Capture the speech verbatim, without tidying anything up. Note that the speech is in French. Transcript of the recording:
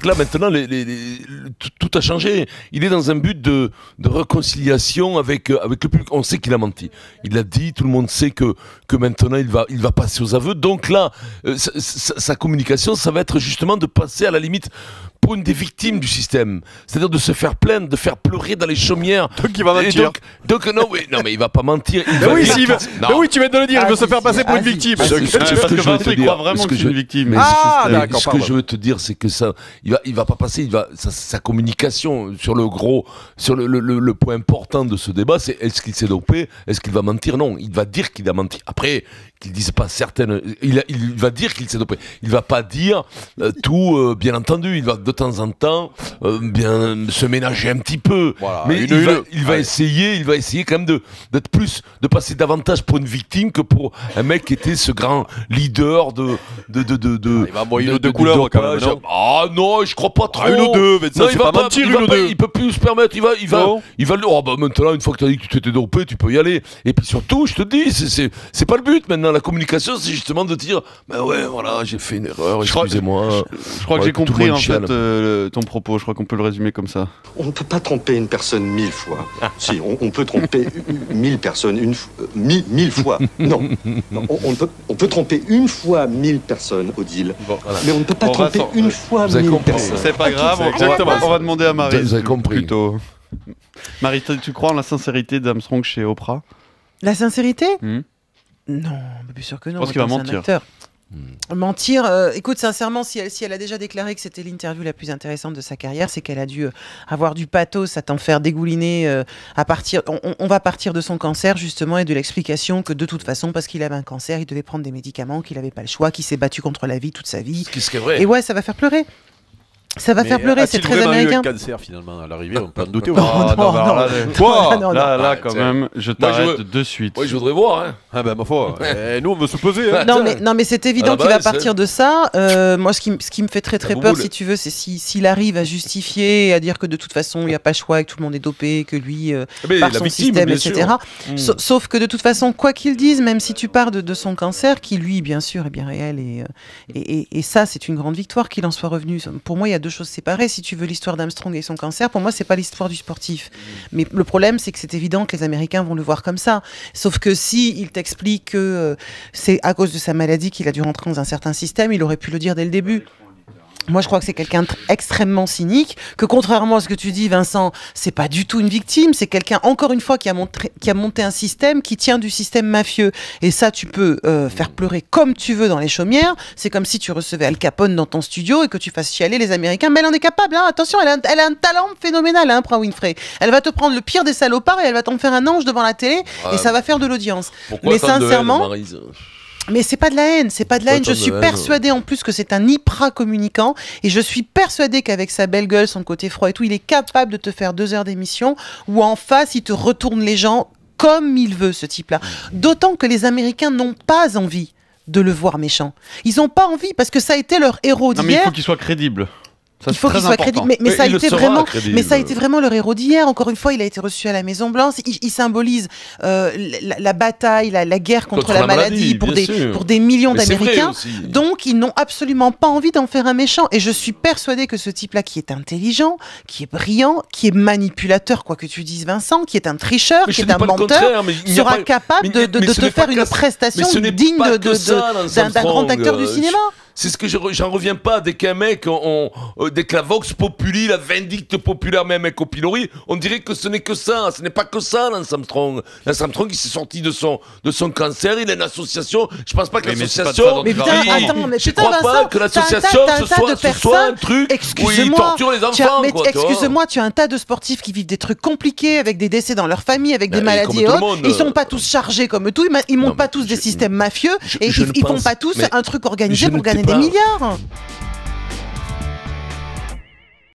que là, maintenant, les, les, les, tout, tout a changé. Il est dans un but de, de réconciliation avec, euh, avec le public. On sait qu'il a menti. Il l'a dit, tout le monde sait que, que maintenant, il va, il va passer aux aveux. Donc là, euh, sa, sa, sa communication, ça va être justement de passer à la limite pour une des victimes du système. C'est-à-dire de se faire plaindre, de faire pleurer dans les chaumières. Donc il va mentir. Donc, donc non, oui, non, mais il va pas mentir. Il mais, va oui, dire si, mais oui, tu viens de le dire, ah, il veut si, se faire passer si, pour ah, une victime. Si, si, parce que Vincent, il croit vraiment que c'est une victime. Ah, d'accord. Ce que je veux te dire, c'est que ça, il va, il va pas passer. Il va, sa, sa communication sur le gros, sur le, le, le, le point important de ce débat, c'est est-ce qu'il s'est dopé, est-ce qu'il va mentir? Non, il va dire qu'il a menti. Après, qu'il dise pas certaines, il, a, il va dire qu'il s'est dopé. Il va pas dire euh, tout, euh, bien entendu. Il va de temps en temps euh, bien se ménager un petit peu. Voilà, mais une, il, va, une, il va ouais. essayer, il va essayer quand même de d'être plus, de passer davantage pour une victime que pour un mec qui était ce grand leader de de de de. de ah, il va envoyer une ou deux couleurs quand même. Non ah non, je crois pas trop. Ah, une ou deux, mais ça, non, il va pas mentir, une ou deux. Il peut plus se permettre. Il va, il va, il va. Oh bah maintenant, une fois que tu as dit que tu t'étais dopé, tu peux y aller. Et puis surtout, je te dis, c'est c'est c'est pas le but maintenant. La communication, c'est justement de dire, ben ouais, voilà, j'ai fait une erreur, excusez-moi. Je, je, je crois que j'ai compris en fait euh, ton propos. Je crois qu'on peut le résumer comme ça. On ne peut pas tromper une personne mille fois. Si, on, on peut tromper mille personnes une euh, mille, mille fois. Non, non on, on, peut, on peut tromper une fois mille personnes, Odile. Bon, voilà. Mais on ne peut pas bon, tromper Vincent, une fois mille compris. personnes. C'est pas grave. On, exactement. On va demander à Marie. Vous avez compris. Plutôt. Marie, tu crois en la sincérité d'Armstrong chez Oprah? La sincérité? hmm Non, bien sûr que non. Je pense qu'il va mentir. Hmm. Mentir, euh, écoute, sincèrement, si elle, si elle a déjà déclaré que c'était l'interview la plus intéressante de sa carrière, c'est qu'elle a dû euh, avoir du pathos à t'en faire dégouliner euh, à partir. On, on va partir de son cancer, justement, et de l'explication que de toute façon, parce qu'il avait un cancer, il devait prendre des médicaments, qu'il n'avait pas le choix, qu'il s'est battu contre la vie toute sa vie. Ce qui est vrai. Et ouais, ça va faire pleurer. Ça va mais faire pleurer, c'est très américain. Eu un cancer finalement à l'arrivée, on peut en douter. Oh, non, non, non, là, là, non, là, là, quand même, je t'arrête de suite. Oui, je voudrais voir. Hein. Ah ben ma foi. Et nous, on veut se poser. Hein. Non, mais non, mais c'est évident qu'il va partir de ça. Euh, moi, ce qui, ce qui me fait très très peur, si tu veux, c'est si s'il arrive à justifier, à dire que de toute façon, il n'y a pas le choix, et que tout le monde est dopé, que lui, euh, par son victime, système, et cetera. Mm. Sa sauf que de toute façon, quoi qu'il dise, même si tu pars de, de son cancer, qui lui, bien sûr, est bien réel, et et, et, et ça, c'est une grande victoire qu'il en soit revenu. Pour moi, il y a deux choses séparées. Si tu veux l'histoire d'Armstrong et son cancer, pour moi, c'est pas l'histoire du sportif. Mais le problème, c'est que c'est évident que les Américains vont le voir comme ça. Sauf que si il t'explique que euh, c'est à cause de sa maladie qu'il a dû rentrer dans un certain système, il aurait pu le dire dès le début. Moi, je crois que c'est quelqu'un d'extrêmement cynique, que contrairement à ce que tu dis, Vincent, c'est pas du tout une victime, c'est quelqu'un, encore une fois, qui a, montré, qui a monté un système qui tient du système mafieux. Et ça, tu peux euh, faire pleurer comme tu veux dans les chaumières. C'est comme si tu recevais Al Capone dans ton studio et que tu fasses chialer les Américains. Mais elle en est capable, hein. Attention, elle a, un, elle a un talent phénoménal, hein, Oprah Winfrey. Elle va te prendre le pire des salopards et elle va t'en faire un ange devant la télé, ouais, et ça va faire de l'audience. Mais sincèrement... Mais c'est pas de la haine, c'est pas de la haine. Je suis persuadée en plus que c'est un hyper communicant et je suis persuadée qu'avec sa belle gueule, son côté froid et tout, il est capable de te faire deux heures d'émission où en face, il te retourne les gens comme il veut, ce type-là. D'autant que les Américains n'ont pas envie de le voir méchant. Ils n'ont pas envie parce que ça a été leur héros d'hier. Non, mais il faut qu'il soit crédible. Ça, il faut qu'il soit crédible, mais, mais, mais, ça a été vraiment, mais ça a été vraiment leur héros d'hier. Encore une fois, il a été reçu à la Maison Blanche. Il, il symbolise euh, la, la bataille, la, la guerre contre, contre la, la maladie, maladie pour, des, pour des millions d'Américains. Donc, ils n'ont absolument pas envie d'en faire un méchant. Et je suis persuadée que ce type-là, qui est intelligent, qui est brillant, qui est manipulateur, quoi que tu dises, Vincent, qui est un tricheur, mais qui est un menteur, sera pas... capable mais, de, de, mais de te faire une prestation digne d'un grand acteur du cinéma. C'est ce que je j'en reviens pas dès qu'un mec, on, on, dès que la Vox Populi, la vindicte populaire, même avec au pilori, on dirait que ce n'est que ça, ce n'est pas que ça, Lance Armstrong. Lance Armstrong, il s'est sorti de son, de son cancer, il a une association. Je pense pas que l'association. Mais putain, attends, mais je crois pas que l'association ce, soit, ce soit un truc où il torture les enfants. Mais excuse-moi, tu as un tas de sportifs qui vivent des trucs compliqués avec des décès dans leur famille, avec des maladies et autres. Ils sont pas tous chargés comme tout, ils montent pas tous des systèmes mafieux et ils font pas tous un truc organisé pour gagner des milliards.